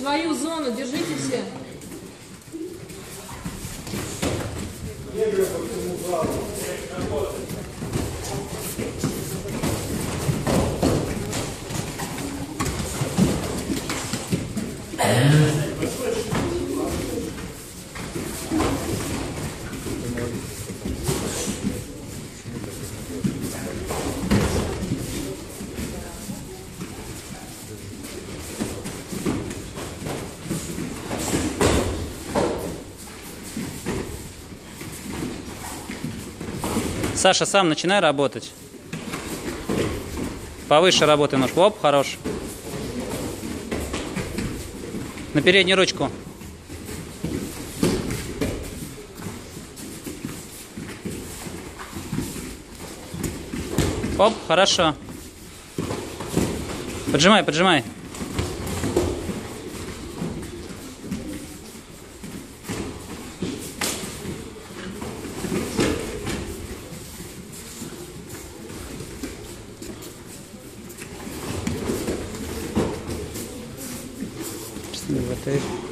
свою зону, держите все. Саша, сам начинай работать. Повыше работай ножку. Оп, хорош. На переднюю ручку. Оп, хорошо. Поджимай, поджимай. Вот это.